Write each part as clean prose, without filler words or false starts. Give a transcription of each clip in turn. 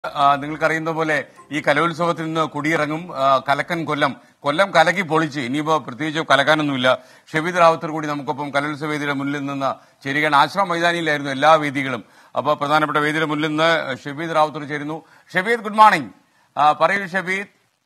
നിങ്ങൾക്കറിയുന്ന പോലെ ഈ കലോത്സവത്തിൽ നിന്ന് കൊടിയിറങ്ങും കലക്കൻ കൊല്ലം കലക്കി പൊളിച്ച് ഇനിയിപ്പോ പ്രത്യേകിച്ച് കലക്കാനൊന്നുമില്ല. ഷബീദ് റാവുത്തർ കൂടി നമുക്കൊപ്പം കലോത്സവ വേദിയുടെ മുന്നിൽ നിന്ന് ചേരുകയാണ്. ആശ്രമ മൈതാനിയിലായിരുന്നു എല്ലാ വേദികളും. അപ്പോൾ പ്രധാനപ്പെട്ട വേദിയുടെ മുന്നിൽ നിന്ന് ഷബീദ് റാവുത്തർ ചേരുന്നു. Shabeed, good morning. പറയൂ ഷബീദ്.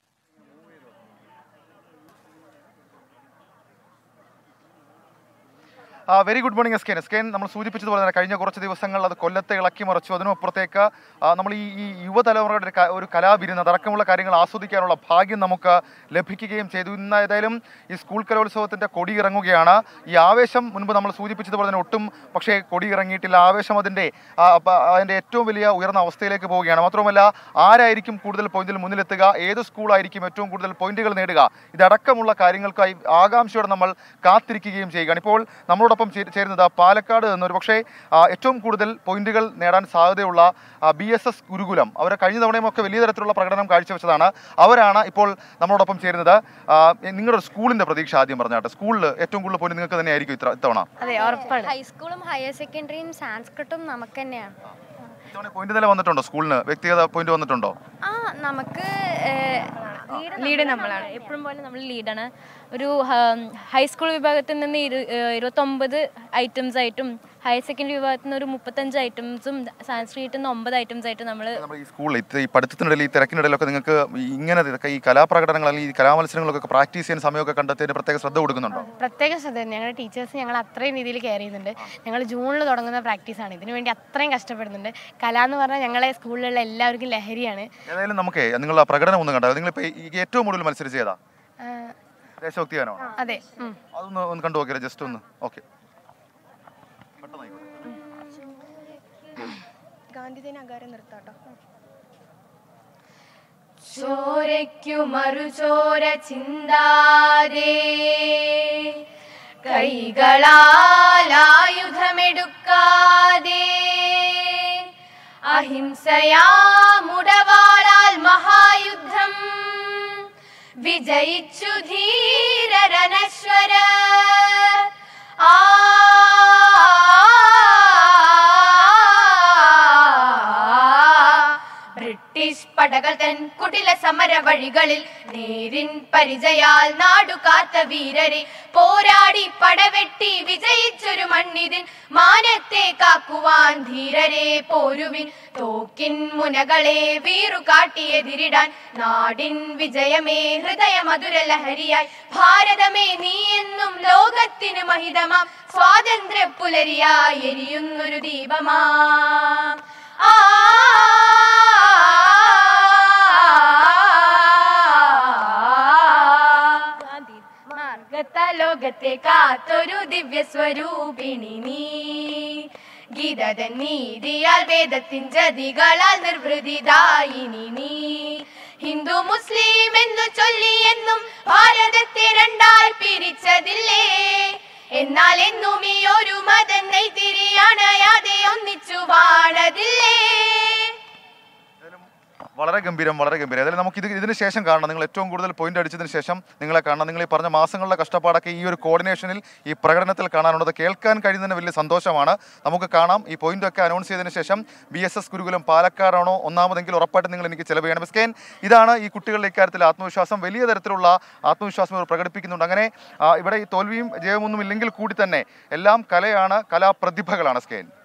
വെരി ഗുഡ് മോർണിംഗ് എസ്കെൻ. നമ്മൾ സൂചിപ്പിച്ചതുപോലെ തന്നെ കഴിഞ്ഞ കുറച്ച് ദിവസങ്ങൾ അത് കൊല്ലത്തെ ഇളക്കി മറിച്ചു. അതിനപ്പുറത്തേക്ക് നമ്മൾ ഈ യുവതലമുറയുടെ ഒരു കലാവിരുന്ന് അടക്കമുള്ള കാര്യങ്ങൾ ആസ്വദിക്കാനുള്ള ഭാഗ്യം നമുക്ക് ലഭിക്കുകയും ചെയ്തു. ഇന്ന് ഏതായാലും ഈ സ്കൂൾ കലോത്സവത്തിന്റെ കൊടി ഇറങ്ങുകയാണ്. ഈ ആവേശം മുൻപ് നമ്മൾ സൂചിപ്പിച്ചതുപോലെ തന്നെ ഒട്ടും പക്ഷേ കൊടി ഇറങ്ങിയിട്ടില്ല. ആവേശം അതിന്റെ ഏറ്റവും വലിയ ഉയർന്ന അവസ്ഥയിലേക്ക് പോവുകയാണ്. മാത്രമല്ല, ആരായിരിക്കും കൂടുതൽ പോയിന്റിൽ മുന്നിലെത്തുക, ഏത് സ്കൂളായിരിക്കും ഏറ്റവും കൂടുതൽ പോയിന്റുകൾ നേടുക, ഇതടക്കമുള്ള കാര്യങ്ങൾക്കായി ആകാംക്ഷയോടെ നമ്മൾ കാത്തിരിക്കുകയും ചെയ്യുകയാണ്. ഇപ്പോൾ നമ്മളോടൊപ്പം ചേരുന്നത് പാലക്കാട് എന്നൊരു പക്ഷേ ഏറ്റവും കൂടുതൽ പോയിന്റുകൾ നേടാൻ സാധ്യതയുള്ള BSS ഗുരുകുലം. അവർ കഴിഞ്ഞ തവണയും ഒക്കെ വലിയ തരത്തിലുള്ള പ്രകടനം കാഴ്ചവെച്ചതാണ്. അവരാണ് ഇപ്പോൾ നമ്മളോടൊപ്പം ചേരുന്നത്. നിങ്ങളുടെ സ്കൂളിന്റെ പ്രതീക്ഷ ആദ്യം പറഞ്ഞാട്ടെ. സ്കൂളിൽ ഏറ്റവും കൂടുതൽ പോയിന്റ് നിങ്ങൾക്ക് തന്നെ ആയിരിക്കും ഇത്തവണ? ഹൈസ്കൂളും ഹയർ സെക്കൻഡറിയും സാൻസ്ക്രിറ്റും നമുക്ക് തന്നെയാണ്. പോയിന്റ് നില വന്നിട്ടുണ്ടോ? സ്കൂളിന് വ്യക്തിഗത പോയിന്റ് വന്നിട്ടുണ്ടോ? നമുക്ക് ലീഡ് നമ്മളാണ് എപ്പോഴും പോലെ നമ്മൾ ലീഡാണ്. ഒരു ഹൈസ്കൂൾ വിഭാഗത്തിൽ നിന്ന് 29 ഐറ്റംസ് ആയിട്ടും ഹയർ സെക്കൻഡറി വിഭാഗത്തിൽ നിന്ന് ഒരു 35 ഐറ്റംസും സാൻസ്ക്രിറ്റിൽ നിന്ന് 9 ഐറ്റംസ് ആയിട്ട് നമ്മൾ ഈ സ്കൂളിൽ ഈ പഠിത്തത്തിനിടയിൽ ഈ തിരക്കിനിടയിലൊക്കെ നിങ്ങൾക്ക് ഇങ്ങനെ ഈ കലാപ്രകടനങ്ങൾ അല്ലെങ്കിൽ ഈ കലാമത്സരങ്ങളൊക്കെ പ്രാക്ടീസ് ചെയ്യാൻ സമയമൊക്കെ കണ്ടെത്തി പ്രത്യേക ശ്രദ്ധ കൊടുക്കുന്നുണ്ടോ? പ്രത്യേക ശ്രദ്ധ. ഞങ്ങളുടെ ടീച്ചേഴ്സ് ഞങ്ങൾ അത്രയും രീതിയിൽ കെയർ ചെയ്യുന്നുണ്ട്. ഞങ്ങൾ ജൂണിൽ തുടങ്ങുന്ന പ്രാക്ടീസാണ്. ഇതിനു വേണ്ടി അത്രയും കഷ്ടപ്പെടുന്നുണ്ട്. കല എന്ന് പറഞ്ഞാൽ ഞങ്ങളെ സ്കൂളിലുള്ള എല്ലാവർക്കും ലഹരിയാണ്. ഏതായാലും നമുക്ക് നിങ്ങൾ ആ പ്രകടനം ഒന്നും കണ്ടോ? നിങ്ങളിപ്പോൾ ഏറ്റവും കൂടുതൽ മത്സരിച്ച് ചെയ്താ ദേശഭക്തിയാണോ? അതെ, അതൊന്ന് കണ്ടു നോക്കിയാലോ ജസ്റ്റ് ഒന്ന്? ഓക്കെ, ചോരയ്ക്കു മറുചോര ചിന്താതെ കൈകളാൽ ആയുധമെടുക്കാതെ അഹിംസയാമുടവാളാൽ മഹായുദ്ധം വിജയിച്ചു ധീരരനശ്വര. ബ്രിട്ടീഷ് പടകൾ തൻ കുടില സമര വഴികളിൽ നേരിൻ പരിചയാൽ നാടുകാത്ത വീരരെ പോരാടി പടവെട്ടി വിജയിച്ചൊരു മണ്ണിതിൻ മാനത്തെ കാക്കുവാൻ ധീരരെ പോരുവിൻ. തോക്കിൻ മുനകളെ വീറു കാട്ടിയെതിരിടാൻ നാടിൻ വിജയമേ ഹൃദയ മധുര ലഹരിയായി ഭാരതമേ നീ എന്നും ലോകത്തിന് മഹിതമാം സ്വാതന്ത്ര്യ പുലരിയായി എരിയുന്നൊരു ദീപമാ. ലോകത്തെ കാത്തൊരു ദിവ്യ സ്വരൂപിണി നീ. ഗീതതൻ നീതിയാൽ വേദത്തിൻ ജതികളാൽ നിർവൃതിദായിനി നീ. ഹിന്ദു മുസ്ലിം എന്നു ചൊല്ലിയെന്നും ഭാരതത്തെ രണ്ടായി പിരിച്ചതില്ലേ? എന്നാൽ എന്നും ഈ ഒരു മതം നെയ്തിരിയണയാതെ ഒന്നിച്ചു വാണതില്ലേ? വളരെ ഗംഭീരം. ഏതായാലും നമുക്ക് ഇതിന് ശേഷം കാണണം. നിങ്ങൾ ഏറ്റവും കൂടുതൽ പോയിന്റ് അടിച്ചതിന് ശേഷം നിങ്ങളെ കാണണം. നിങ്ങൾ ഈ പറഞ്ഞ മാസങ്ങളുടെ കഷ്ടപ്പാടൊക്കെ ഈ ഒരു കോർഡിനേഷനിൽ ഈ പ്രകടനത്തിൽ കാണാനുള്ളത് കേൾക്കാൻ കഴിയുന്നതിന് വലിയ സന്തോഷമാണ്. നമുക്ക് കാണാം. ഈ പോയിന്റൊക്കെ അനൗൺസ് ചെയ്തതിന് ശേഷം BSS ഗുരുകുലം പാലക്കാടാണോ ഒന്നാമതെങ്കിൽ ഉറപ്പായിട്ട് നിങ്ങൾ എനിക്ക് ചിലവ് ചെയ്യണം. സ്കെൻ, ഇതാണ് ഈ കുട്ടികളുടെ ഇക്കാര്യത്തിൽ ആത്മവിശ്വാസം. വലിയ തരത്തിലുള്ള ആത്മവിശ്വാസം ഇവർ പ്രകടിപ്പിക്കുന്നുണ്ട്. അങ്ങനെ ഇവിടെ ഈ തോൽവിയും ജയമൊന്നും ഇല്ലെങ്കിൽ കൂടി തന്നെ എല്ലാം കലയാണ്, കലാപ്രതിഭകളാണ്. സ്കെൻ.